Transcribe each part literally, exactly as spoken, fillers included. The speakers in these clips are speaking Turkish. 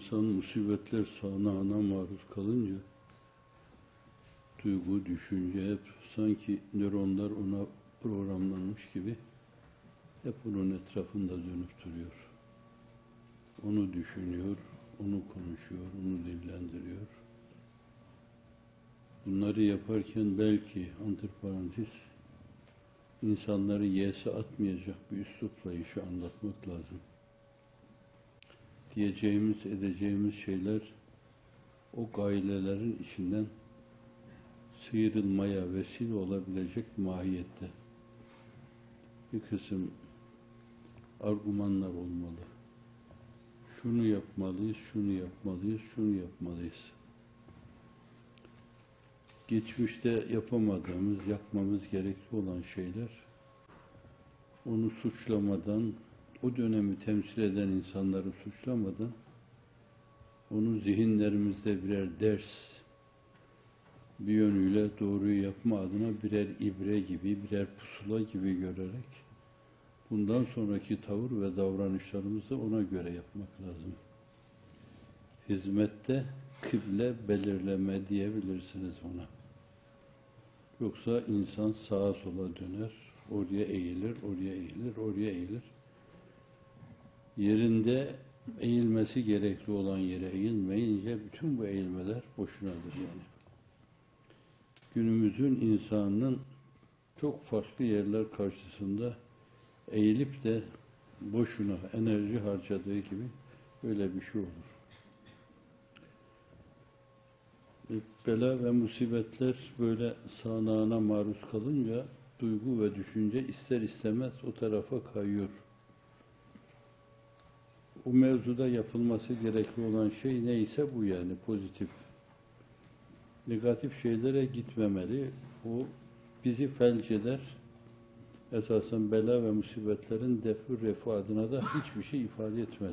İnsan musibetler sağanağına maruz kalınca duygu, düşünce hep sanki nöronlar ona programlanmış gibi hep onun etrafında dönüp duruyor. Onu düşünüyor, onu konuşuyor, onu dillendiriyor. Bunları yaparken belki antiparantez insanları yese atmayacak bir üslupla işi anlatmak lazım. Diyeceğimiz, edeceğimiz şeyler o gailelerin içinden sıyrılmaya vesile olabilecek mahiyette. Bir kısım argümanlar olmalı. Şunu yapmalıyız, şunu yapmalıyız, şunu yapmalıyız. Geçmişte yapamadığımız, yapmamız gerekli olan şeyler, onu suçlamadan, o dönemi temsil eden insanları suçlamadan, onu zihinlerimizde birer ders, bir yönüyle doğruyu yapma adına birer ibre gibi, birer pusula gibi görerek, bundan sonraki tavır ve davranışlarımızı ona göre yapmak lazım. Hizmette kıble belirleme diyebilirsiniz ona. Yoksa insan sağa sola döner, oraya eğilir, oraya eğilir, oraya eğilir. Yerinde eğilmesi gerekli olan yere eğilmeyince bütün bu eğilmeler boşunadır yani. Günümüzün insanının çok farklı yerler karşısında eğilip de boşuna enerji harcadığı gibi öyle bir şey olur. Bela ve musibetler böyle sağanağına maruz kalınca duygu ve düşünce ister istemez o tarafa kayıyor. O mevzuda yapılması gerekli olan şey neyse bu yani pozitif. Negatif şeylere gitmemeli. O bizi felç eder. Esasen bela ve musibetlerin defi refu adına da hiçbir şey ifade etmez.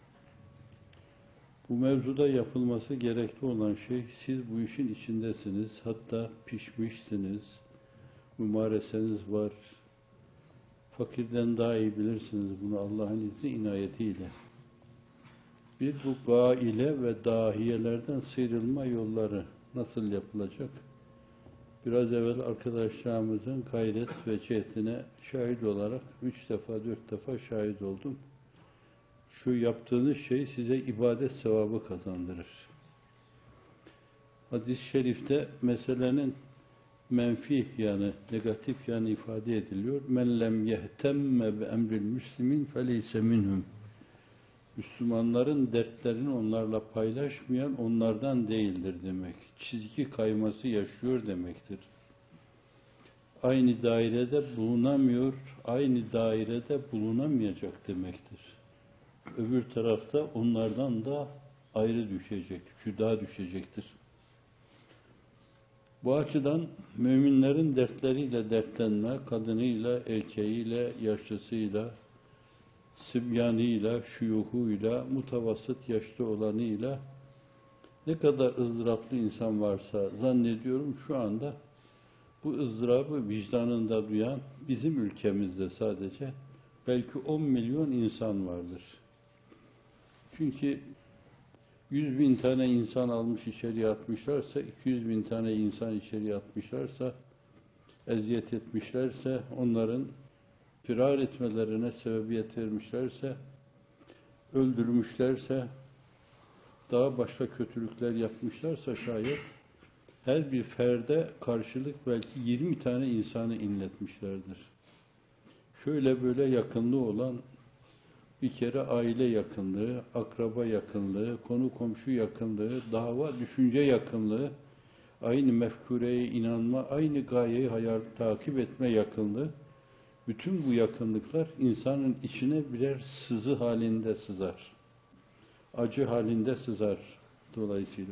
Bu mevzuda yapılması gerekli olan şey, siz bu işin içindesiniz, hatta pişmişsiniz, mümareseniz var, fakirden daha iyi bilirsiniz bunu Allah'ın izni inayetiyle. Bir bu gaile ve dahiyelerden sıyrılma yolları nasıl yapılacak? Biraz evvel arkadaşlarımızın gayret ve cehdine şahit olarak üç defa, dört defa şahit oldum. Şu yaptığınız şey size ibadet sevabı kazandırır. Hadis-i şerifte meselenin menfi yani negatif yani ifade ediliyor. Men lem yehtemme bi emril müslimin feleyse minhum. Müslümanların dertlerini onlarla paylaşmayan onlardan değildir demek. Çizgi kayması yaşıyor demektir. Aynı dairede bulunamıyor, aynı dairede bulunamayacak demektir. Öbür tarafta onlardan da ayrı düşecek, cüda düşecektir. Bu açıdan müminlerin dertleriyle dertlenme, kadınıyla, erkeğiyle, yaşlısıyla, sibyanıyla, şuyuhuyla, mutavasıt yaşlı olanıyla ne kadar ızdıraplı insan varsa zannediyorum şu anda bu ızdırabı vicdanında duyan bizim ülkemizde sadece belki on milyon insan vardır. Çünkü yüz bin tane insan almış içeriye atmışlarsa, iki yüz bin tane insan içeriye atmışlarsa, eziyet etmişlerse, onların firar etmelerine sebebiyet vermişlerse, öldürmüşlerse, daha başka kötülükler yapmışlarsa şayet, her bir ferde karşılık belki yirmi tane insanı inletmişlerdir. Şöyle böyle yakınlığı olan bir kere aile yakınlığı, akraba yakınlığı, konu komşu yakınlığı, dava, düşünce yakınlığı, aynı mefkureye inanma, aynı gayeyi hayal takip etme yakınlığı, bütün bu yakınlıklar insanın içine birer sızı halinde sızar. Acı halinde sızar dolayısıyla.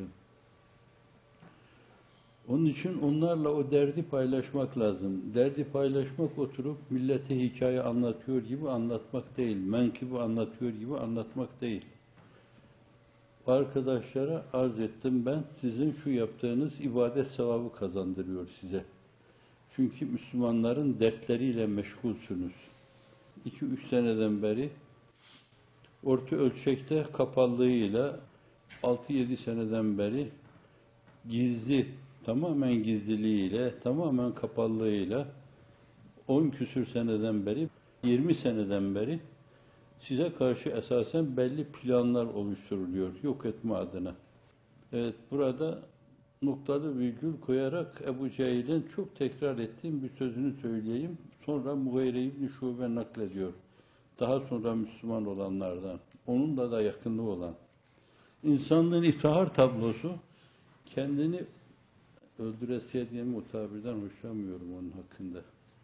Onun için onlarla o derdi paylaşmak lazım. Derdi paylaşmak oturup millete hikaye anlatıyor gibi anlatmak değil. Menkıbe anlatıyor gibi anlatmak değil. Arkadaşlara arz ettim ben, sizin şu yaptığınız ibadet sevabı kazandırıyor size. Çünkü Müslümanların dertleriyle meşgulsünüz. iki üç seneden beri orta ölçekte kapalılığıyla altı yedi seneden beri gizli, tamamen gizliliğiyle, tamamen kapalılığıyla on küsür seneden beri, yirmi seneden beri size karşı esasen belli planlar oluşturuluyor yok etme adına. Evet, burada noktalı virgül koyarak Ebu Cehil'in çok tekrar ettiğim bir sözünü söyleyeyim. Sonra Mughire İbn-i Şube naklediyor. Daha sonra Müslüman olanlardan, onunla da yakınlığı olan. İnsanlığın iftihar tablosu, kendini öldüresiye diye o tabirden hoşlanmıyorum onun hakkında.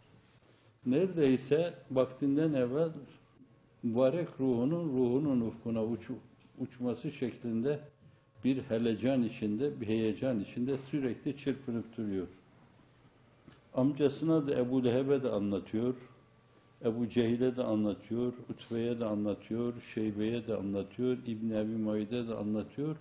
Neredeyse vaktinden evvel mübarek ruhunun ruhunun ufkuna uç, uçması şeklinde bir helecan içinde, bir heyecan içinde sürekli çırpınıp duruyor. Amcasına da Ebu Leheb'e de anlatıyor, Ebu Cehil'e de anlatıyor, Utbe'ye de anlatıyor, Şeybe'ye de anlatıyor, İbn-i Ebi Muayyi'de de anlatıyor.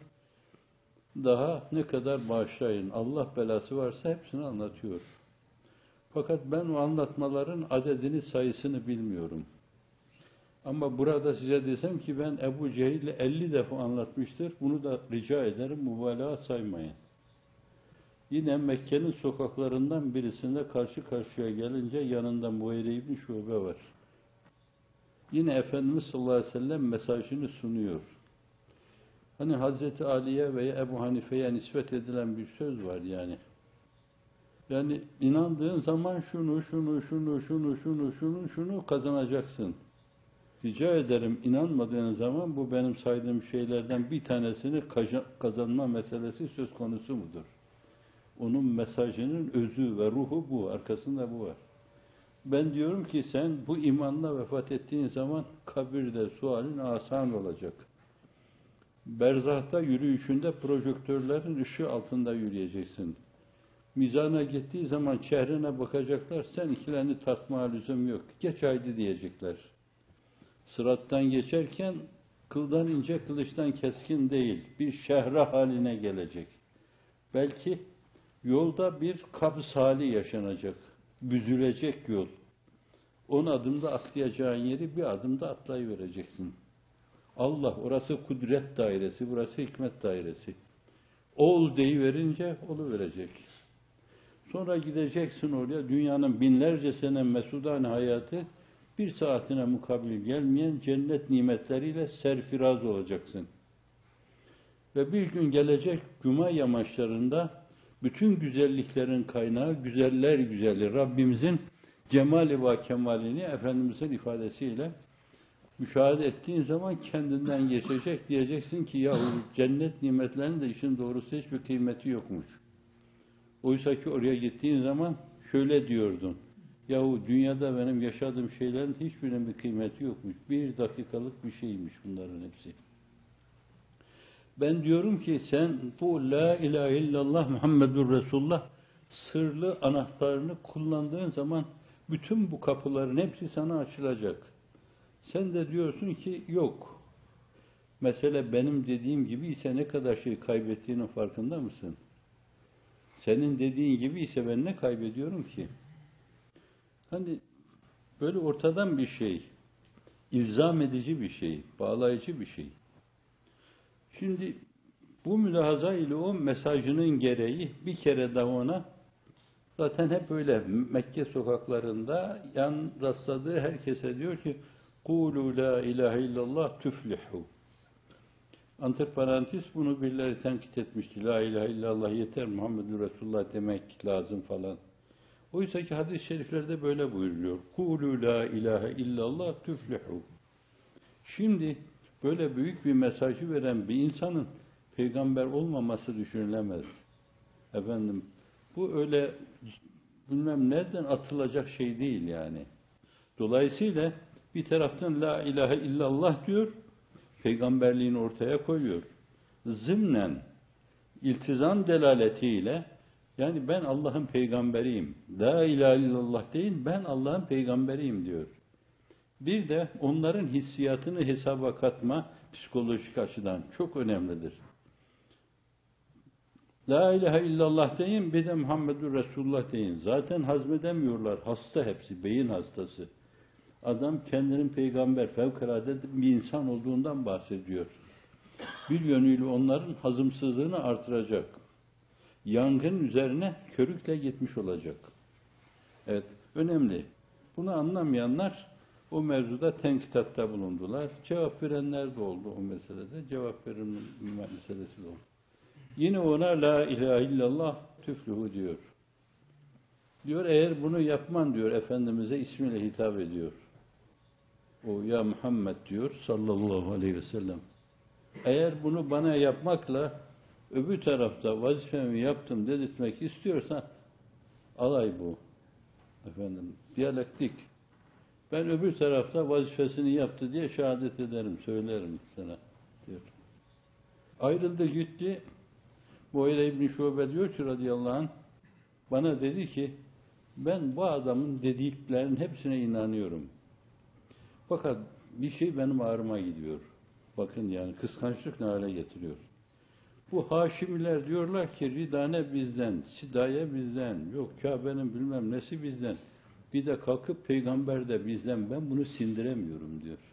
Daha ne kadar bağışlayın, Allah belası varsa hepsini anlatıyor. Fakat ben o anlatmaların adedini, sayısını bilmiyorum. Ama burada size desem ki ben Ebu Cehil'i elli defa anlatmıştır, bunu da rica ederim, mübalağa saymayın. Yine Mekke'nin sokaklarından birisinde karşı karşıya gelince yanında Mughire İbn-i Şube var. Yine Efendimiz sallallahu aleyhi ve sellem mesajını sunuyor. Hani Hazreti Ali'ye veya Ebu Hanife'ye nispet edilen bir söz var yani. Yani inandığın zaman şunu, şunu, şunu, şunu, şunu, şunu, şunu kazanacaksın. Rica ederim inanmadığın zaman bu benim saydığım şeylerden bir tanesini kazanma meselesi söz konusu mudur? Onun mesajının özü ve ruhu bu, arkasında bu var. Ben diyorum ki sen bu imanla vefat ettiğin zaman kabirde sualin asan olacak. Berzahta yürüyüşünde projektörlerin ışığı altında yürüyeceksin. Mizana gittiği zaman çehrine bakacaklar, sen ikilerini tartmaya lüzum yok. Geç haydi diyecekler. Sırattan geçerken kıldan ince, kılıçtan keskin değil, bir şehra haline gelecek. Belki yolda bir kabz hali yaşanacak, büzülecek yol. On adımda atlayacağın yeri bir adımda atlayıvereceksin. Allah, orası kudret dairesi, burası hikmet dairesi. Ol deyiverince oluverecek. Sonra gideceksin oraya, dünyanın binlerce sene mesudane hayatı, bir saatine mukabil gelmeyen cennet nimetleriyle serfiraz olacaksın. Ve bir gün gelecek Cuma yamaçlarında bütün güzelliklerin kaynağı, güzeller güzeli Rabbimizin cemali ve kemalini Efendimizin ifadesiyle müşahede ettiğin zaman kendinden geçecek, diyeceksin ki yahu cennet nimetlerinin de işin doğrusu hiçbir kıymeti yokmuş. Oysa ki oraya gittiğin zaman şöyle diyordun, yahu dünyada benim yaşadığım şeylerin hiçbirinin bir kıymeti yokmuş. Bir dakikalık bir şeymiş bunların hepsi. Ben diyorum ki sen bu La ilahe illallah Muhammedur Resulullah sırlı anahtarını kullandığın zaman bütün bu kapıların hepsi sana açılacak. Sen de diyorsun ki yok. Mesele benim dediğim gibi ise ne kadar şey kaybettiğinin farkında mısın? Senin dediğin gibi ise ben ne kaybediyorum ki? Hani böyle ortadan bir şey, ilzam edici bir şey, bağlayıcı bir şey. Şimdi bu mülahaza ile o mesajının gereği bir kere daha ona zaten hep öyle Mekke sokaklarında yan rastladığı herkese diyor ki قُولُوا لَا اِلَٰهَ اِلَّا اللّٰهِ تُفْلِحُوا. Antiparantez bunu birileri tenkit etmişti. La ilahe illallah yeter, Muhammedur Resulullah demek lazım falan. Oysa ki hadis-i şeriflerde böyle buyuruluyor. قُولُوا لَا اِلَٰهَ اِلَّا اللّٰهِ تُفْلِحُوا. Şimdi böyle büyük bir mesajı veren bir insanın peygamber olmaması düşünülemez. Efendim, bu öyle bilmem nereden atılacak şey değil yani. Dolayısıyla bir taraftan la ilahe illallah diyor, peygamberliğini ortaya koyuyor. Zımnen, iltizam delaletiyle, yani ben Allah'ın peygamberiyim. La ilahe illallah değil, ben Allah'ın peygamberiyim diyor. Bir de onların hissiyatını hesaba katma psikolojik açıdan çok önemlidir. La ilahe illallah deyin, bir de Muhammedur Resulullah deyin. Zaten hazmedemiyorlar, hasta hepsi, beyin hastası. Adam kendinin peygamber, fevkalade bir insan olduğundan bahsediyor. Bir yönüyle onların hazımsızlığını artıracak. Yangın üzerine körükle gitmiş olacak. Evet, önemli. Bunu anlamayanlar o mevzuda tenkitatta bulundular. Cevap verenler de oldu o meselede. Cevap verilme meselesi de oldu. Yine ona la ilahe illallah tüflühü diyor. Diyor eğer bunu yapman diyor Efendimiz'e ismiyle hitap ediyor. O ya Muhammed diyor sallallahu aleyhi ve sellem. Eğer bunu bana yapmakla öbür tarafta vazifemi yaptım dedirtmek istiyorsan alay bu. Efendim diyalektik. Ben öbür tarafta vazifesini yaptı diye şehadet ederim, söylerim sana diyor. Ayrıldı gitti. Mughire İbn-i Şube diyor ki radıyallahu anh bana dedi ki ben bu adamın dediklerinin hepsine inanıyorum. Fakat bir şey benim ağrıma gidiyor. Bakın yani kıskançlık ne hale getiriyor. Bu Haşimiler diyorlar ki Ridane bizden, Sidaye bizden, yok Kabe'nin bilmem nesi bizden. Bir de kalkıp peygamber de bizden, ben bunu sindiremiyorum diyor.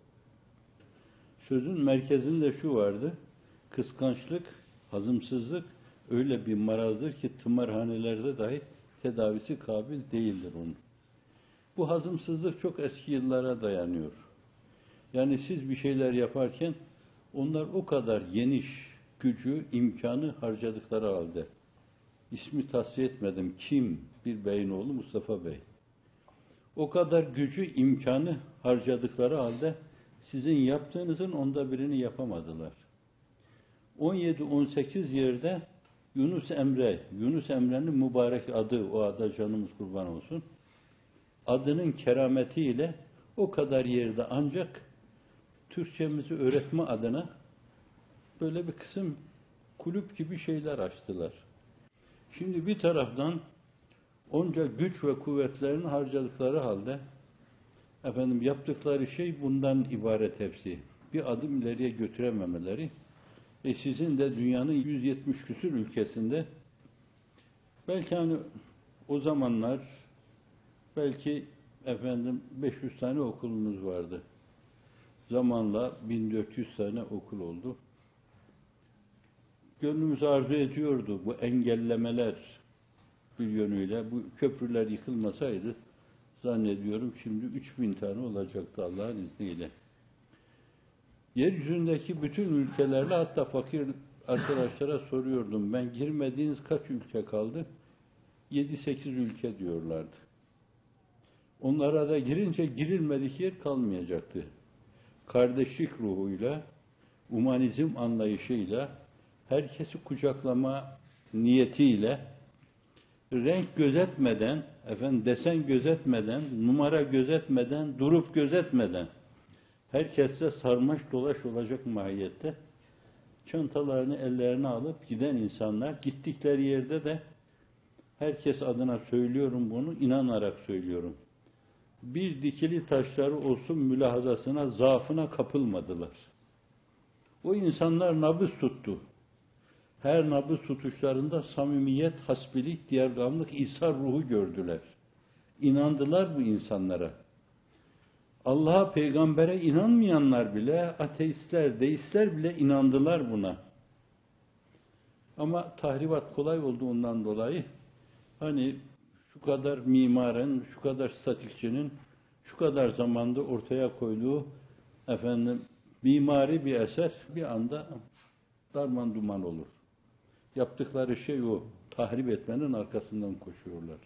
Sözün merkezinde şu vardı, kıskançlık, hazımsızlık öyle bir marazdır ki tımarhanelerde dahi tedavisi kabil değildir onun. Bu hazımsızlık çok eski yıllara dayanıyor. Yani siz bir şeyler yaparken onlar o kadar geniş gücü, imkanı harcadıkları halde, ismi tasfiye etmedim, kim? Bir beyin oğlu Mustafa Bey. O kadar gücü, imkanı harcadıkları halde sizin yaptığınızın onda birini yapamadılar. on yedi on sekiz yerde Yunus Emre, Yunus Emre'nin mübarek adı, o ada canımız kurban olsun, adının kerametiyle o kadar yerde ancak Türkçemizi öğretme adına böyle bir kısım kulüp gibi şeyler açtılar. Şimdi bir taraftan onca güç ve kuvvetlerini harcadıkları halde efendim yaptıkları şey bundan ibaret hepsi. Bir adım ileriye götürememeleri. E sizin de dünyanın yüz yetmiş küsur ülkesinde belki hani o zamanlar belki efendim beş yüz tane okulunuz vardı. Zamanla bin dört yüz tane okul oldu. Gönlümüz arzu ediyordu bu engellemeler bir yönüyle. Bu köprüler yıkılmasaydı zannediyorum şimdi üç bin tane olacaktı Allah'ın izniyle. Yeryüzündeki bütün ülkelerle hatta fakir arkadaşlara soruyordum. Ben girmediğiniz kaç ülke kaldı? yedi sekiz ülke diyorlardı. Onlara da girince girilmedik yer kalmayacaktı. Kardeşlik ruhuyla, humanizm anlayışıyla, herkesi kucaklama niyetiyle, renk gözetmeden, efendim desen gözetmeden, numara gözetmeden, durup gözetmeden, herkese sarmaş dolaş olacak mahiyette, çantalarını ellerine alıp giden insanlar, gittikleri yerde de herkes adına söylüyorum bunu, inanarak söylüyorum. Bir dikili taşları olsun mülahazasına, zaafına kapılmadılar. O insanlar nabız tuttu. Her nabız tutuşlarında samimiyet, hasbilik, diyargamlık, ishar ruhu gördüler. İnandılar bu insanlara. Allah'a, peygambere inanmayanlar bile, ateistler, deistler bile inandılar buna. Ama tahribat kolay olduğundan dolayı hani şu kadar mimarın, şu kadar statikçinin şu kadar zamanda ortaya koyduğu efendim mimari bir eser bir anda darman duman olur. Yaptıkları şey o. Tahrip etmenin arkasından koşuyorlar.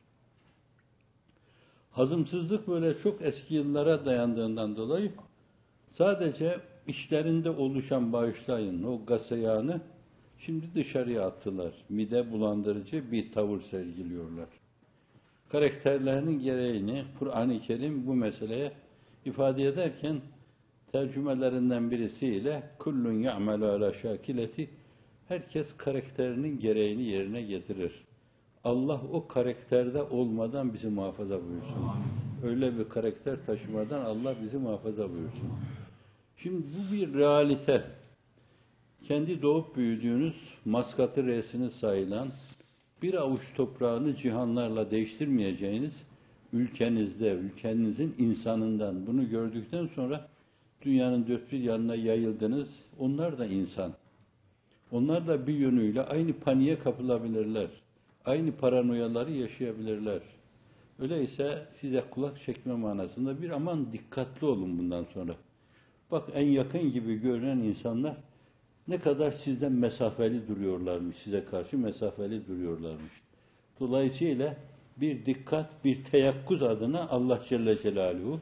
Hazımsızlık böyle çok eski yıllara dayandığından dolayı sadece içlerinde oluşan bağışlayın o gaseyağını şimdi dışarıya attılar. Mide bulandırıcı bir tavır sergiliyorlar. Karakterlerinin gereğini Kur'an-ı Kerim bu meseleye ifade ederken tercümelerinden birisiyle kullun ya'melu ala şakileti herkes karakterinin gereğini yerine getirir. Allah o karakterde olmadan bizi muhafaza buyursun. Öyle bir karakter taşımadan Allah bizi muhafaza buyursun. Şimdi bu bir realite. Kendi doğup büyüdüğünüz maskatı resini sayılan bir avuç toprağını cihanlarla değiştirmeyeceğiniz ülkenizde, ülkenizin insanından bunu gördükten sonra Dünyanın dört bir yanına yayıldınız. Onlar da insan. Onlar da bir yönüyle aynı paniğe kapılabilirler. Aynı paranoyaları yaşayabilirler. Öyleyse size kulak çekme manasında bir aman dikkatli olun bundan sonra. Bak en yakın gibi görünen insanlar ne kadar sizden mesafeli duruyorlarmış, size karşı mesafeli duruyorlarmış. Dolayısıyla bir dikkat, bir teyakkuz adına Allah Celle Celaluhu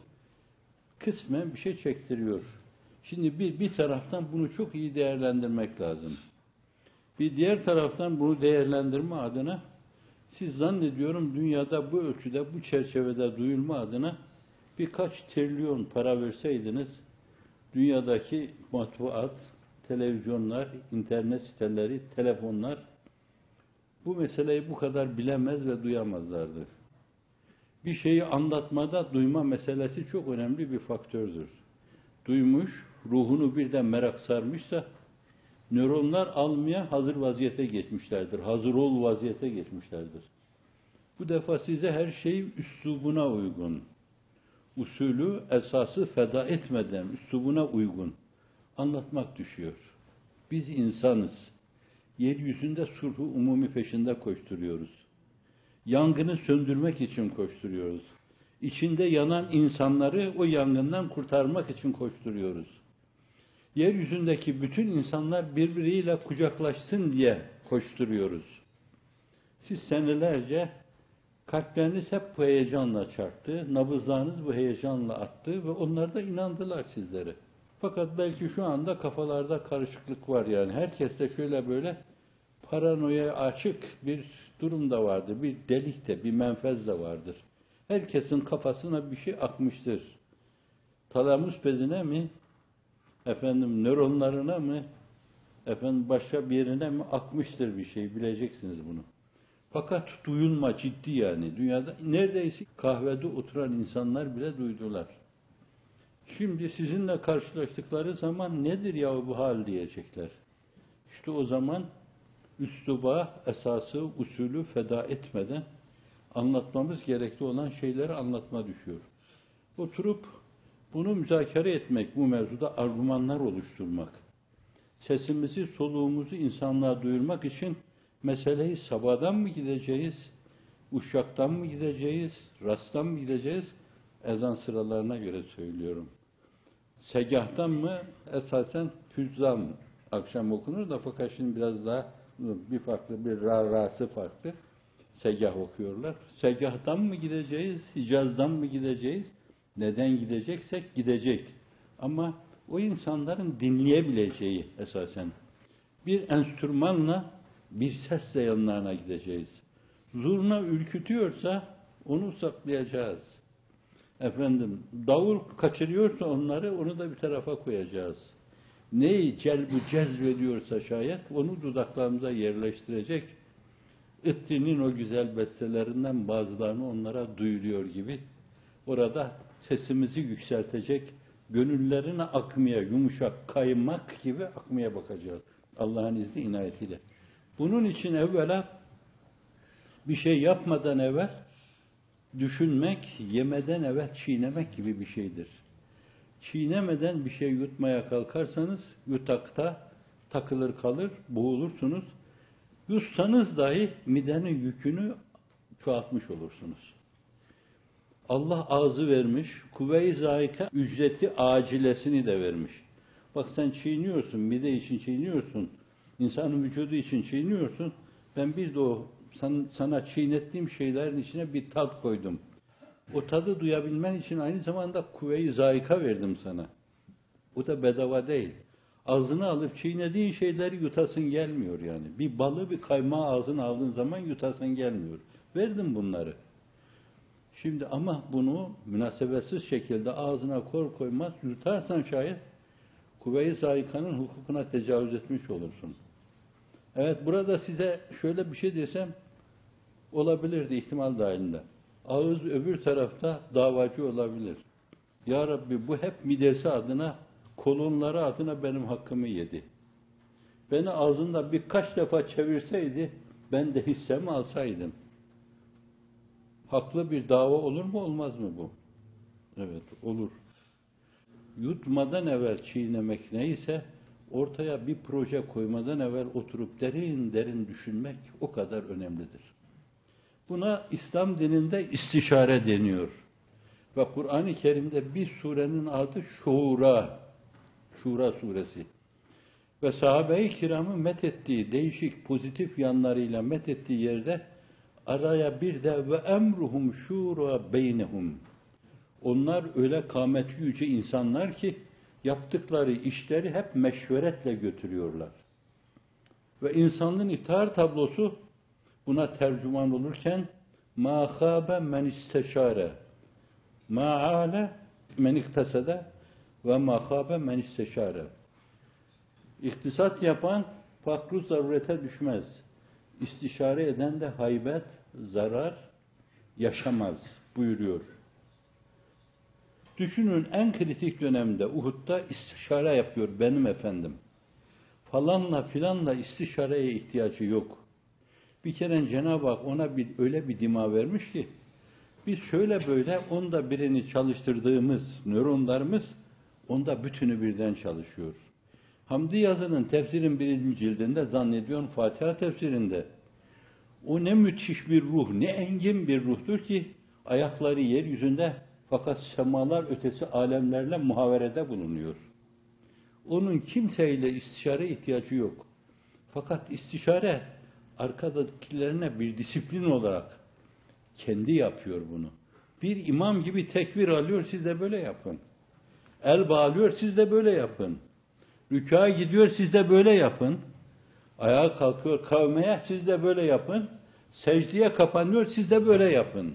kısmen bir şey çektiriyor. Şimdi bir, bir taraftan bunu çok iyi değerlendirmek lazım. Bir diğer taraftan bunu değerlendirme adına siz zannediyorum dünyada bu ölçüde, bu çerçevede duyulma adına birkaç trilyon para verseydiniz dünyadaki matbuat, televizyonlar, internet siteleri, telefonlar bu meseleyi bu kadar bilemez ve duyamazlardı. Bir şeyi anlatmada duyma meselesi çok önemli bir faktördür. Duymuş, ruhunu birden merak sarmışsa nöronlar almaya hazır vaziyete geçmişlerdir. Hazır ol vaziyete geçmişlerdir. Bu defa size her şey üslubuna uygun. Usulü, esası feda etmeden üslubuna uygun anlatmak düşüyor. Biz insanız. Yeryüzünde sulhu umumi peşinde koşturuyoruz. Yangını söndürmek için koşturuyoruz. İçinde yanan insanları o yangından kurtarmak için koşturuyoruz. Yeryüzündeki bütün insanlar birbiriyle kucaklaşsın diye koşturuyoruz. Siz senelerce kalpleriniz hep bu heyecanla çarptı, nabızlarınız bu heyecanla attı ve onlar da inandılar sizlere. Fakat belki şu anda kafalarda karışıklık var yani. Herkeste şöyle böyle paranoya açık bir durum da vardır. Bir delik de, bir menfez de vardır. Herkesin kafasına bir şey akmıştır. Talamus bezine mi? Efendim nöronlarına mı? Efendim başka bir yerine mi akmıştır bir şey. Bileceksiniz bunu. Fakat duyulma ciddi yani. Dünyada neredeyse kahvede oturan insanlar bile duydular. Şimdi sizinle karşılaştıkları zaman nedir ya bu hal diyecekler. İşte o zaman üsluba, esası, usulü feda etmeden anlatmamız gerekli olan şeyleri anlatma düşüyor. Oturup bunu müzakere etmek, bu mevzuda argümanlar oluşturmak, sesimizi, soluğumuzu insanlığa duyurmak için meseleyi sabahdan mı gideceğiz, uşaktan mı gideceğiz, rasttan mı gideceğiz, ezan sıralarına göre söylüyorum. Segahtan mı, esasen füzzan akşam okunur da fakat şimdi biraz daha bir farklı, bir ra rası farklı. Segah okuyorlar. Segahtan mı gideceğiz, Hicaz'dan mı gideceğiz? Neden gideceksek gidecek. Ama o insanların dinleyebileceği esasen bir enstrümanla, bir sesle yanlarına gideceğiz. Zurna ürkütüyorsa onu saklayacağız. Efendim, davul kaçırıyorsa onları, onu da bir tarafa koyacağız. Neyi celbu cezbediyorsa şayet, onu dudaklarımıza yerleştirecek. Itti'nin o güzel bestelerinden bazılarını onlara duyuruyor gibi, orada sesimizi yükseltecek, gönüllerine akmaya, yumuşak kaymak gibi akmaya bakacağız. Allah'ın izni inayetiyle. Bunun için evvela bir şey yapmadan evvel düşünmek, yemeden evvel çiğnemek gibi bir şeydir. Çiğnemeden bir şey yutmaya kalkarsanız yutakta takılır kalır, boğulursunuz. Yutsanız dahi midenin yükünü çoğaltmış olursunuz. Allah ağzı vermiş, kuvve-i zâika ücreti acilesini de vermiş. Bak sen çiğniyorsun, mide için çiğniyorsun, insanın vücudu için çiğniyorsun. Ben bir de o sana çiğnettiğim şeylerin içine bir tat koydum. O tadı duyabilmen için aynı zamanda kuvve-i zâika verdim sana. O da bedava değil. Ağzına alıp çiğnediğin şeyleri yutasın gelmiyor yani. Bir balı, bir kaymağı ağzına aldığın zaman yutasın gelmiyor. Verdim bunları. Şimdi ama bunu münasebetsiz şekilde ağzına kor koymaz, yutarsan şayet kuvve-i zâikanın hukukuna tecavüz etmiş olursun. Evet, burada size şöyle bir şey desem olabilirdi ihtimal dahilinde. Ağız öbür tarafta davacı olabilir. Ya Rabbi bu hep midesi adına, kolonları adına benim hakkımı yedi. Beni ağzında birkaç defa çevirseydi, ben de hissemi alsaydım. Haklı bir dava olur mu olmaz mı bu? Evet, olur. yutmadan evvel çiğnemek neyse, ortaya bir proje koymadan evvel oturup derin derin düşünmek o kadar önemlidir. Buna İslam dininde istişare deniyor. Ve Kur'an-ı Kerim'de bir surenin adı Şura. Şura suresi. Ve sahabe-i kiramı methettiği, değişik pozitif yanlarıyla methettiği yerde araya bir de ve emruhum şura beynehum. Onlar öyle kâmeti yüce insanlar ki yaptıkları işleri hep meşveretle götürüyorlar. Ve insanlığın iftihar tablosu buna tercüman olurken mâ khâbe men isteşâre mâ âle men iktesede ve mâ khâbe men isteşâre. İktisat yapan fakru zarurete düşmez. İstişare eden de haybet, zarar yaşamaz buyuruyor. Düşünün, en kritik dönemde Uhud'da istişare yapıyor benim efendim. Falanla filanla istişareye ihtiyacı yok. Bir kere Cenab-ı Hak ona bir, öyle bir dima vermiş ki biz şöyle böyle onda birini çalıştırdığımız nöronlarımız onda bütünü birden çalışıyor. Hamdi Yazı'nın tefsirin birinci cildinde, zannediyorum Fatiha tefsirinde, o ne müthiş bir ruh, ne engin bir ruhtur ki ayakları yeryüzünde fakat semalar ötesi alemlerle muhaverede bulunuyor. Onun kimseyle istişare ihtiyacı yok. Fakat istişare arkadakilerine bir disiplin olarak kendi yapıyor bunu. Bir imam gibi tekbir alıyor, siz de böyle yapın. El bağlıyor, siz de böyle yapın. Rükâa gidiyor, siz de böyle yapın. Ayağa kalkıyor kavmeye, siz de böyle yapın. Secdeye kapanıyor, siz de böyle yapın.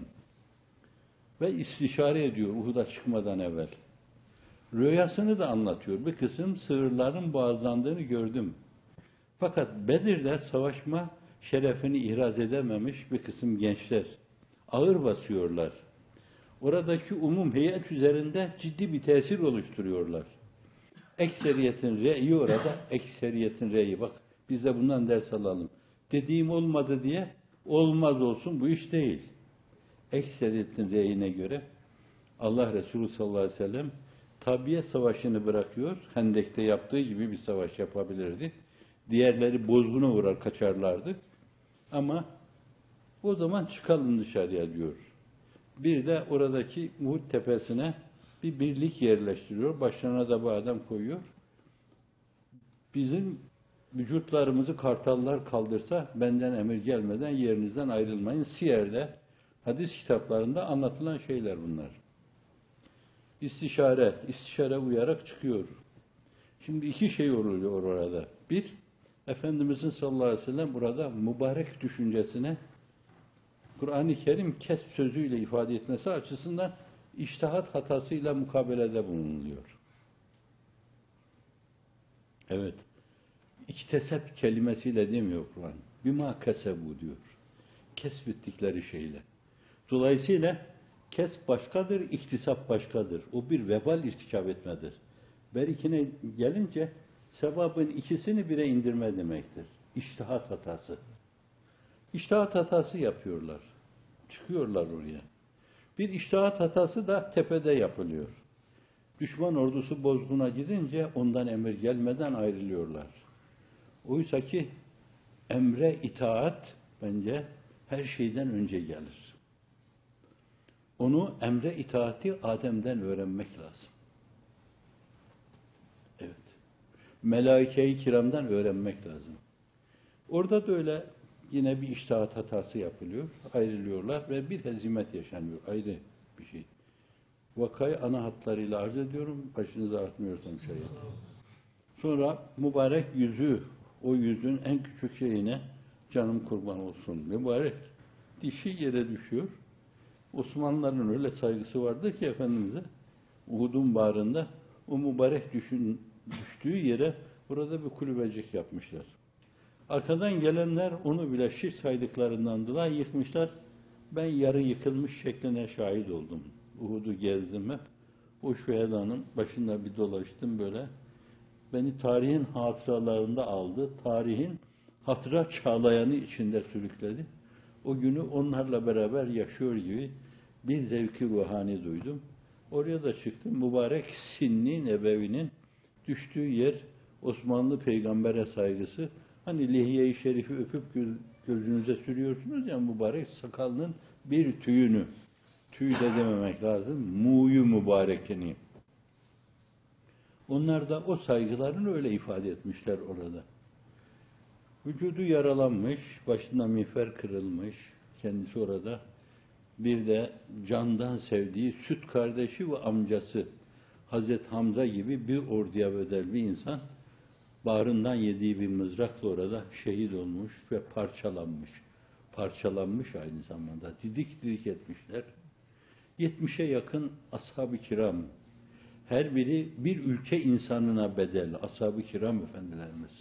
Ve istişare ediyor Uhud'a çıkmadan evvel. Rüyasını da anlatıyor. Bir kısım sığırların boğazlandığını gördüm. Fakat Bedir'de savaşma şerefini ihraz edememiş bir kısım gençler ağır basıyorlar. Oradaki umum heyet üzerinde ciddi bir tesir oluşturuyorlar. Ekseriyetin re'yi orada, ekseriyetin re'yi. Bak biz de bundan ders alalım. Dediğim olmadı diye olmaz olsun, bu iş değil. Ekseriyetin re'yine göre Allah Resulü sallallahu aleyhi ve sellem tabiye savaşını bırakıyor. Hendek'te yaptığı gibi bir savaş yapabilirdi. Diğerleri bozguna uğrar, kaçarlardı. Ama o zaman çıkalım dışarıya diyor. Bir de oradaki Uhud tepesine bir birlik yerleştiriyor. Başlarına da bu adam koyuyor. Bizim vücutlarımızı kartallar kaldırsa benden emir gelmeden yerinizden ayrılmayın. Siyer'de, hadis kitaplarında anlatılan şeyler bunlar. İstişare, istişare uyarak çıkıyor. Şimdi iki şey oluyor orada. Bir, Efendimizin sallallahu aleyhi ve sellem burada mübarek düşüncesine Kur'an-ı Kerim kesb sözüyle ifade etmesi açısından içtihat hatasıyla mukabelede bulunuluyor. Evet. İktesep kelimesiyle demiyor Kur'an. Bima kesebu diyor. Kesbettikleri şeyle. Dolayısıyla kesb başkadır, iktisap başkadır. O bir vebal irtikap etmedir. Berikine gelince sevabın ikisini bire indirme demektir. İçtihat hatası. İçtihat hatası yapıyorlar. Çıkıyorlar oraya. Bir içtihat hatası da tepede yapılıyor. Düşman ordusu bozguna gidince ondan emir gelmeden ayrılıyorlar. Oysa ki emre itaat bence her şeyden önce gelir. Onu, emre itaati Adem'den öğrenmek lazım. Evet. Melaike-i kiramdan öğrenmek lazım. Orada da öyle yine bir içtihat hatası yapılıyor. Ayrılıyorlar ve bir hezimet yaşanıyor. Ayrı bir şey. Vakayı ana hatlarıyla arz ediyorum. Başınızı artmıyorsam şayet. Sonra mübarek yüzü, o yüzün en küçük şeyine canım kurban olsun. Mübarek dişi yere düşüyor. Osmanlıların öyle saygısı vardı ki Efendimiz'e, Uhud'un bağrında o mübarek düşün, düştüğü yere burada bir kulübecik yapmışlar. Arkadan gelenler onu bile şirk saydıklarından dolayı yıkmışlar. Ben yarı yıkılmış şekline şahit oldum. Uhud'u gezdim hep. O şühedanın başında bir dolaştım böyle. Beni tarihin hatıralarında aldı. Tarihin hatıra çağlayanı içinde sürükledi. O günü onlarla beraber yaşıyor gibi bir zevki ruhani duydum. Oraya da çıktım. Mübarek Sinni Nebevi'nin düştüğü yer Osmanlı peygambere saygısı. Hani lihiye-i şerifi öpüp gözünüze sürüyorsunuz ya mübarek sakalının bir tüyünü. Tüy de dememek lazım. Mu'yu mübarekini. Onlar da o saygılarını öyle ifade etmişler orada. Vücudu yaralanmış, başında miğfer kırılmış, kendisi orada. Bir de candan sevdiği süt kardeşi ve amcası Hazreti Hamza gibi bir orduya bedel bir insan bağrından yediği bir mızrakla orada şehit olmuş ve parçalanmış. Parçalanmış aynı zamanda. Didik didik etmişler. Yetmişe yakın ashab-ı kiram. Her biri bir ülke insanına bedel. Ashab-ı kiram efendilerimiz.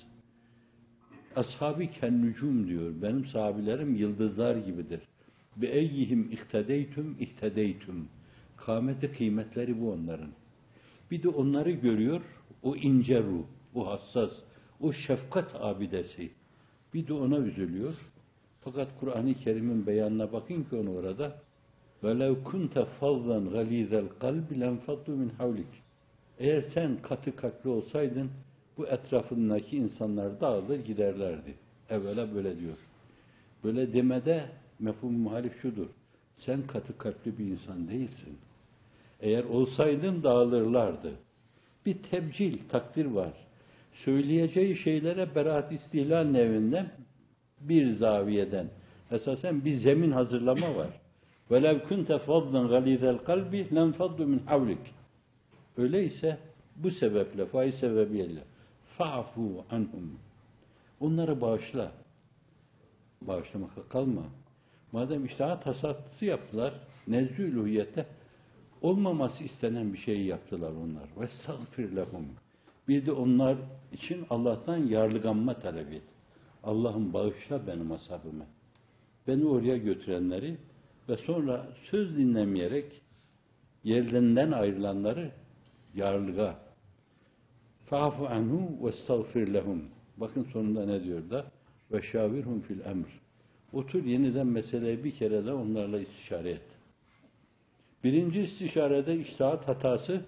Ashab-ı kennücum diyor. Benim sahabilerim yıldızlar gibidir. Bi eyyihim ihtedeytüm ihtedeytüm. Kâmeti kıymetleri bu onların. Bir de onları görüyor, o ince ruh, o hassas, o şefkat abidesi. Bir de ona üzülüyor. Fakat Kur'an-ı Kerim'in beyanına bakın ki onu orada وَلَوْ كُنْتَ فَضًّا غَلِيظَ الْقَلْبِ لَنْفَضُّوا مِنْ حَوْلِكَ. Eğer sen katı kalpli olsaydın, bu etrafındaki insanlar dağılır giderlerdi. Evvela böyle diyor. Böyle demede mefhum muhalif şudur. Sen katı kalpli bir insan değilsin. Eğer olsaydın dağılırlardı. Bir tebcil, takdir var. Söyleyeceği şeylere beraat istihlal nevinden bir zaviyeden. Esasen bir zemin hazırlama var. وَلَوْ كُنْتَ فَضًّا غَلِيظَ الْقَلْبِ لَنْفَضُّوا مِنْ حَوْلِكَ. Öyleyse bu sebeple, faiz sebebiyle فَعْفُوا عَنْهُمْ. Onları bağışla. Bağışlamakla kalma. Madem iştahat hasatısı yaptılar, nezd-i uluhiyette olmaması istenen bir şeyi yaptılar onlar. وَاسْتَغْفِرْ لَهُمْ. Bir de onlar için Allah'tan yarlıganma talep et. Allah'ım bağışla benim ashabıma. Beni oraya götürenleri ve sonra söz dinlemeyerek yerlerinden ayrılanları yarlığa. فَعَفُ عَنْهُ وَاسْتَغْفِرْ لَهُمْ. Bakın sonunda ne diyor da? وَشَاوِرْهُمْ fil emr. Otur yeniden meseleyi bir kere de onlarla istişare et. Birinci istişarede içtihat hatası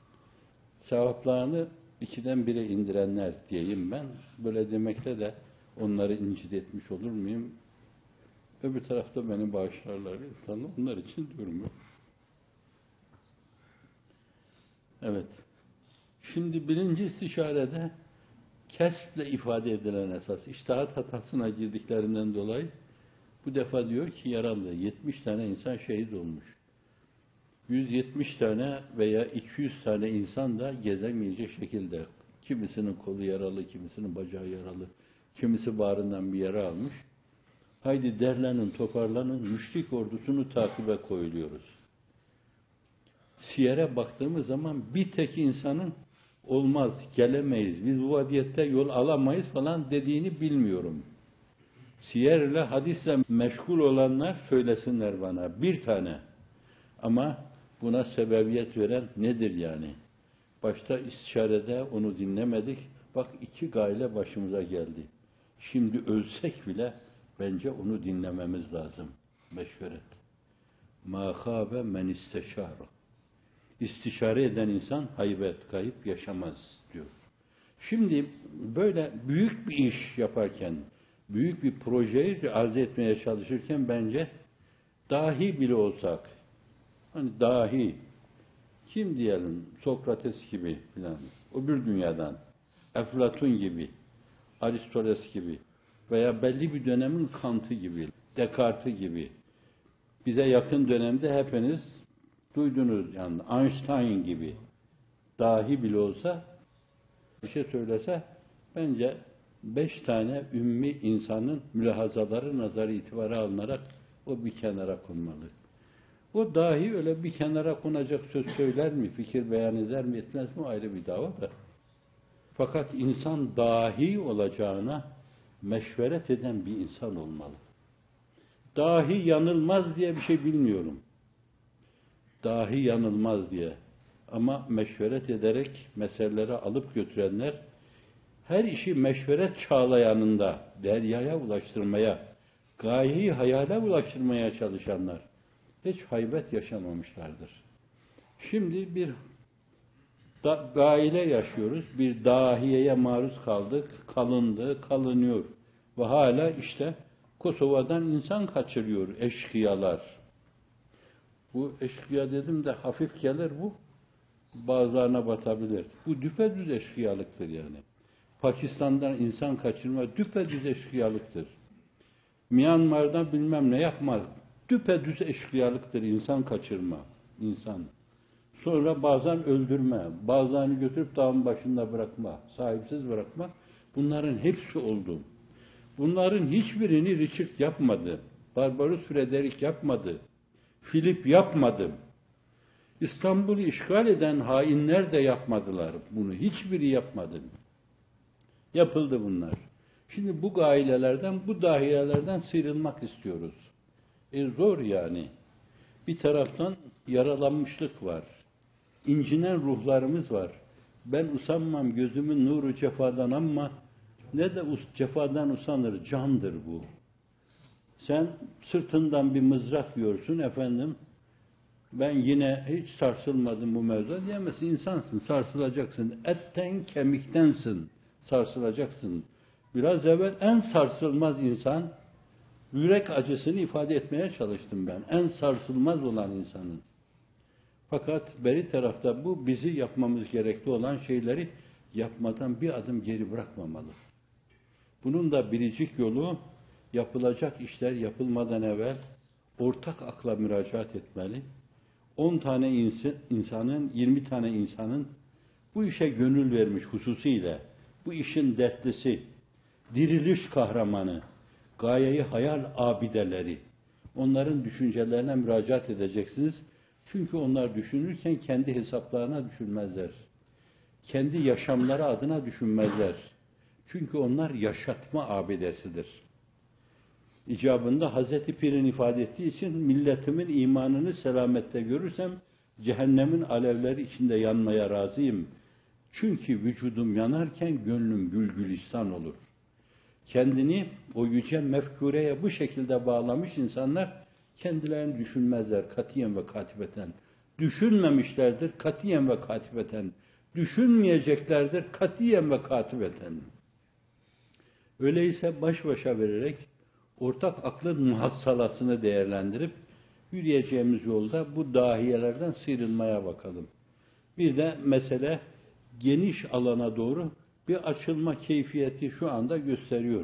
sevaplarını ikiden bire indirenler diyeyim ben. Böyle demekle de onları incit etmiş olur muyum? Öbür tarafta beni bağışlarlar. Onlar için diyorum ben. Evet. Şimdi birinci istişarede kesple ifade edilen esas. İçtihat hatasına girdiklerinden dolayı bu defa diyor ki yaralı. yetmiş tane insan şehit olmuş. yüz yetmiş tane veya iki yüz tane insan da gezemeyecek şekilde. Kimisinin kolu yaralı, kimisinin bacağı yaralı, kimisi bağrından bir yara almış. Haydi derlenin, toparlanın, müşrik ordusunu takibe koyuluyoruz. Siyere baktığımız zaman bir tek insanın olmaz, gelemeyiz, biz bu vaziyette yol alamayız falan dediğini bilmiyorum. Siyerle, hadisle meşgul olanlar söylesinler bana. Bir tane. Ama buna sebebiyet veren nedir yani? Başta istişarede onu dinlemedik. Bak iki gayle başımıza geldi. Şimdi ölsek bile bence onu dinlememiz lazım. Meşveret. مَا خَابَ مَنْ اِسْتَشَارَ. İstişare eden insan haybet, kayıp yaşamaz diyor. Şimdi böyle büyük bir iş yaparken, büyük bir projeyi arz etmeye çalışırken bence dahi bile olsak, hani dahi, kim diyelim, Sokrates gibi filan, öbür dünyadan, Eflatun gibi, Aristoteles gibi veya belli bir dönemin Kant'ı gibi, Descartes gibi, bize yakın dönemde hepiniz duydunuz yani Einstein gibi dahi bile olsa bir şey söylese bence beş tane ümmi insanın mülahazaları nazarı itibara alınarak o bir kenara konmalı. O dahi öyle bir kenara konacak söz söyler mi, fikir beyan eder mi, etmez mi ayrı bir dava da. Fakat insan dahi olacağına meşveret eden bir insan olmalı. Dahi yanılmaz diye bir şey bilmiyorum. Dahi yanılmaz diye. Ama meşveret ederek meselelere alıp götürenler, her işi meşveret çağlayanında deryaya ulaştırmaya, gayeyi hayale ulaştırmaya çalışanlar hiç haybet yaşamamışlardır. Şimdi bir da, gaile yaşıyoruz. Bir dahiyeye maruz kaldık. Kalındı, kalınıyor. Ve hala işte Kosova'dan insan kaçırıyor eşkıyalar. Bu eşkıya dedim de hafif gelir bu. Bazılarına batabilir. Bu düpedüz eşkıyalıktır yani. Pakistan'dan insan kaçırma düpedüz eşkıyalıktır. Myanmar'dan bilmem ne yapmaz. Düpedüz eşkıyalıktır insan kaçırma. İnsan. Sonra bazen öldürme, bazılarını götürüp dağın başında bırakma, sahipsiz bırakma. Bunların hepsi oldu. Bunların hiçbirini Richard yapmadı. Barbaros Frederick yapmadı. Philip yapmadı. İstanbul'u işgal eden hainler de yapmadılar bunu. Hiçbiri yapmadı. Yapıldı bunlar. Şimdi bu gailelerden, bu dahiyelerden sıyrılmak istiyoruz. E zor yani. Bir taraftan yaralanmışlık var. İncinen ruhlarımız var. Ben usanmam gözümün nuru cefadan ama ne de cefadan usanır, candır bu. Sen sırtından bir mızrak yiyorsun efendim. Ben yine hiç sarsılmadım bu mevzuda diyemezsin. İnsansın, sarsılacaksın. Etten, kemiktensin, sarsılacaksın. Biraz evvel en sarsılmaz insan, yürek acısını ifade etmeye çalıştım ben. En sarsılmaz olan insanın. Fakat beri tarafta bu bizi yapmamız gerekli olan şeyleri yapmadan bir adım geri bırakmamalı. Bunun da biricik yolu yapılacak işler yapılmadan evvel ortak akla müracaat etmeli. on tane insan, insanın, yirmi tane insanın bu işe gönül vermiş hususiyle, bu işin dertlisi, diriliş kahramanı, gayeyi hayal abideleri, onların düşüncelerine müracaat edeceksiniz. Çünkü onlar düşünürken kendi hesaplarına düşünmezler. Kendi yaşamları adına düşünmezler. Çünkü onlar yaşatma abidesidir. İcabında Hazreti Pir'in ifade ettiği için milletimin imanını selamette görürsem cehennemin alevleri içinde yanmaya razıyım. Çünkü vücudum yanarken gönlüm gül gülistan olur. Kendini o yüce mefkureye bu şekilde bağlamış insanlar kendilerini düşünmezler katiyen ve katibeten. Düşünmemişlerdir katiyen ve katibeten. Düşünmeyeceklerdir katiyen ve katibeten. Öyleyse baş başa vererek ortak aklın muhassalasını değerlendirip yürüyeceğimiz yolda bu dahiyelerden sıyrılmaya bakalım. Bir de mesele geniş alana doğru bir açılma keyfiyeti şu anda gösteriyor.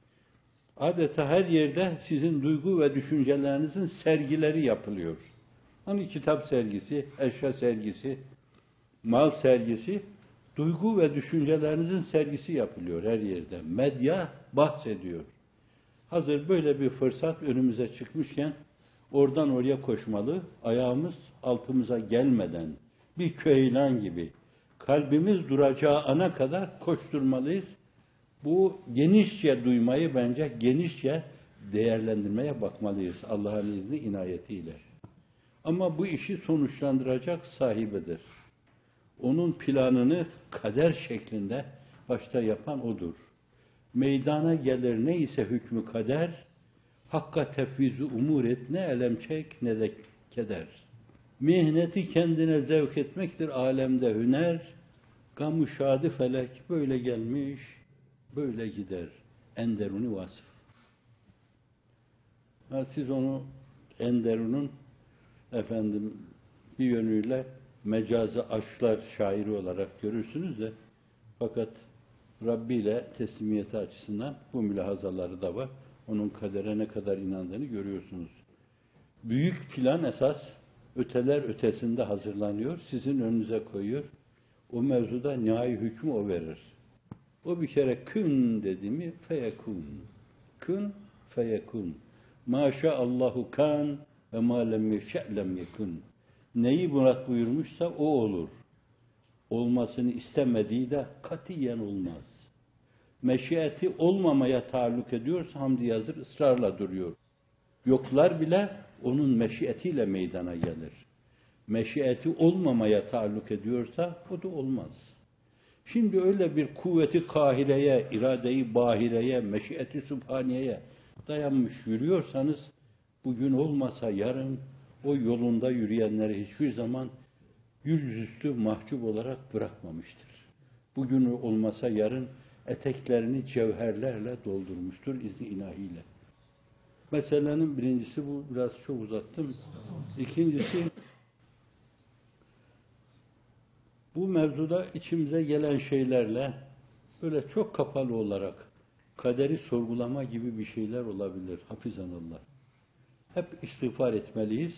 Adeta her yerde sizin duygu ve düşüncelerinizin sergileri yapılıyor. Hani kitap sergisi, eşya sergisi, mal sergisi, duygu ve düşüncelerinizin sergisi yapılıyor her yerde. Medya bahsediyor. Hazır böyle bir fırsat önümüze çıkmışken oradan oraya koşmalı, ayağımız altımıza gelmeden bir köylan gibi kalbimiz duracağı ana kadar koşturmalıyız. Bu genişçe duymayı bence genişçe değerlendirmeye bakmalıyız Allah'ın izni inayetiyle. Ama bu işi sonuçlandıracak sahibidir. Onun planını kader şeklinde başta yapan odur. Meydana gelir neyse hükmü kader, hakka tefviz-i umur et, ne elem çek ne de keder. Mihneti kendine zevk etmektir alemde hüner, gam-ı şadı felek böyle gelmiş, böyle gider. Enderuni vasıf. Ha, siz onu Enderun'un efendim bir yönüyle mecazi aşklar şairi olarak görürsünüz de fakat Rabbi ile teslimiyeti açısından bu mülahazaları da var. Onun kadere ne kadar inandığını görüyorsunuz. Büyük plan esas öteler ötesinde hazırlanıyor. Sizin önünüze koyuyor. O mevzuda nihai hükmü o verir. O bir kere kün dedi mi feyekun. Kün feyekun. Maşaallahu kan ve ma lem yeşe'lem yekun. Neyi murat buyurmuşsa o olur. Olmasını istemediği de katiyen olmaz. Meşiyeti olmamaya taalluk ediyorsa Hamdi Yazır ısrarla duruyor. Yoklar bile onun meşiyetiyle meydana gelir. Meşiyeti olmamaya taalluk ediyorsa o da olmaz. Şimdi öyle bir kuvveti kahireye, iradeyi bahireye, meşiyeti sübhaniyeye dayanmış yürüyorsanız bugün olmasa yarın o yolunda yürüyenleri hiçbir zaman yüzüstü mahcup olarak bırakmamıştır. Bugün olmasa yarın eteklerini cevherlerle doldurmuştur izni ilahiyle. Meselenin birincisi bu, biraz çok uzattım. İkincisi, bu mevzuda içimize gelen şeylerle böyle çok kapalı olarak kaderi sorgulama gibi bir şeyler olabilir. Hafizanallah. Hep istiğfar etmeliyiz,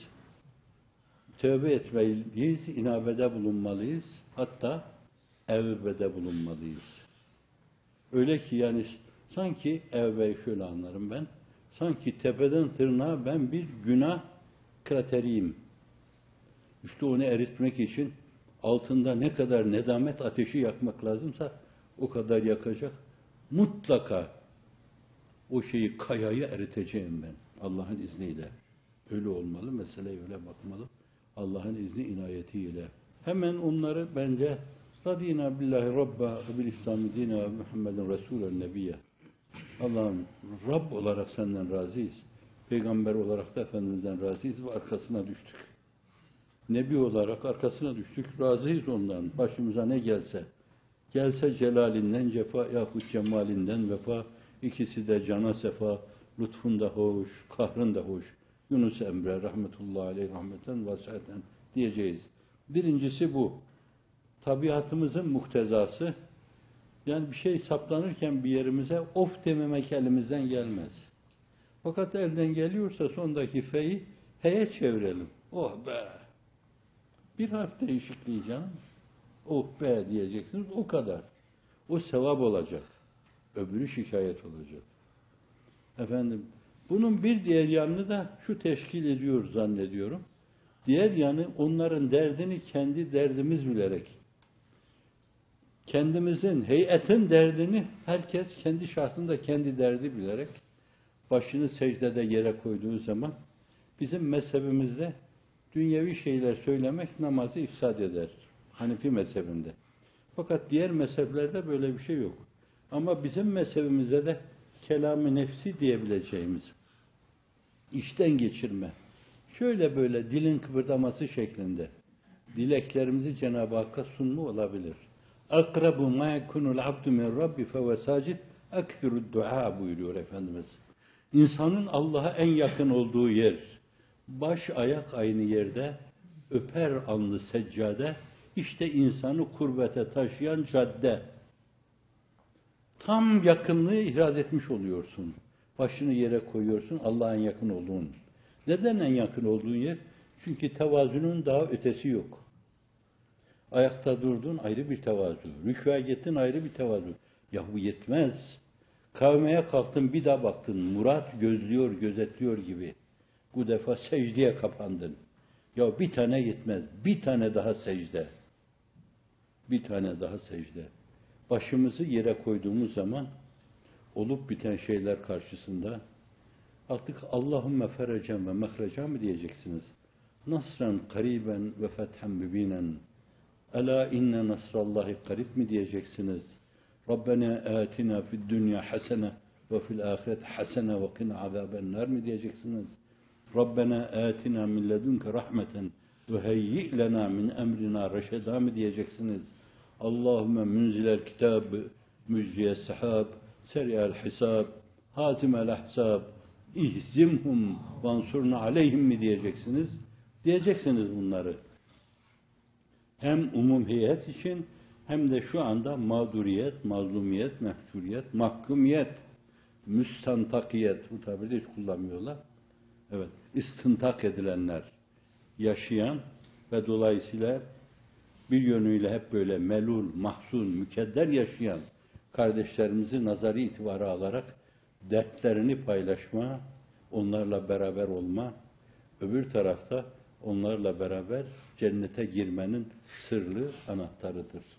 tövbe etmeliyiz, inabede bulunmalıyız, hatta evbede bulunmalıyız. Öyle ki yani sanki evbeyi şöyle anlarım ben, sanki tepeden tırnağa ben bir günah krateriyim. İşte onu eritmek için altında ne kadar nedamet ateşi yakmak lazımsa o kadar yakacak. Mutlaka o şeyi, kayayı eriteceğim ben Allah'ın izniyle. Öyle olmalı, meseleye öyle bakmalı. Allah'ın izni inayetiyle. Hemen onları bence Radina billahi Rabba ve bil İslami dine ve Muhammeden Resulü Nebiye. Allah'ım Rabb olarak senden razıyız. Peygamber olarak da Efendimiz'den razıyız ve arkasına düştük. Nebi olarak arkasına düştük, razıyız ondan. Başımıza ne gelse, gelse celalinden cefa yahut cemalinden vefa, ikisi de cana sefa, lütfun da hoş, kahrın da hoş. Yunus Emre rahmetullahi aleyh rahmeten vasiyeten diyeceğiz. Birincisi bu. Tabiatımızın muhtezası. Yani bir şey saplanırken bir yerimize of dememek elimizden gelmez. Fakat elden geliyorsa sondaki fe'yi heye çevirelim. Oh be! Bir harf değişikliği canım. Oh be diyeceksiniz, o kadar. O sevap olacak. Öbürü şikayet olacak. Efendim, bunun bir diğer yanını da şu teşkil ediyor zannediyorum. Diğer yanı onların derdini kendi derdimiz bilerek, kendimizin, heyetin derdini herkes kendi şahsında kendi derdi bilerek başını secdede yere koyduğu zaman bizim mezhebimizde dünyevi şeyler söylemek namazı ifsad eder. Hanefi mezhebinde. Fakat diğer mezheplerde böyle bir şey yok. Ama bizim mezhebimizde de kelam-ı nefsi diyebileceğimiz içten geçirme, şöyle böyle dilin kıpırdaması şeklinde dileklerimizi Cenab-ı Hakk'a sunma olabilir. Akrabu ma yekunul abdu min rabbi fe sacid ekfirud dua buyuruyor Efendimiz. İnsanın Allah'a en yakın olduğu yer, baş ayak aynı yerde, öper alnı seccade, işte insanı kurbete taşıyan cadde. Tam yakınlığı ihraz etmiş oluyorsun. Başını yere koyuyorsun, Allah'a en yakın olduğun. Neden en yakın olduğun yer? Çünkü tevazunun daha ötesi yok. Ayakta durdun ayrı bir tevazu. Rükûa gittin ayrı bir tevazu. Ya bu yetmez. Kavmeye kalktın bir daha baktın. Murat gözlüyor, gözetliyor gibi. Bu defa secdeye kapandın. Ya bir tane yetmez. Bir tane daha secde. Bir tane daha secde. Başımızı yere koyduğumuz zaman olup biten şeyler karşısında artık Allahümme ferecen ve mehrecen mi diyeceksiniz? Nasran kariben ve fethen mübinen. Ela inne nasrallahi karib mi diyeceksiniz? Rabbena atina fid dünya hasene ve fil ahiret hasene ve qina azaben nar mı diyeceksiniz? Rabbena atina min ledunke rahmeten ve heyyi lena min emrina reşeda mı diyeceksiniz? Allahümme münzilel kitab, müjdiye sahab, seri'el hisab, hazimel ahsab, ihzimhum vansurna aleyhim mi diyeceksiniz? Diyeceksiniz bunları. Hem umum heyet için hem de şu anda mağduriyet, mazlumiyet, mehcuriyet, mahkumiyet, müstantakiyet, bu tabiri hiç kullanmıyorlar. Evet, istintak edilenler, yaşayan ve dolayısıyla bir yönüyle hep böyle melul, mahzun, mükedder yaşayan kardeşlerimizi nazari itibara alarak dertlerini paylaşma, onlarla beraber olma, öbür tarafta onlarla beraber cennete girmenin sırlı anahtarıdır.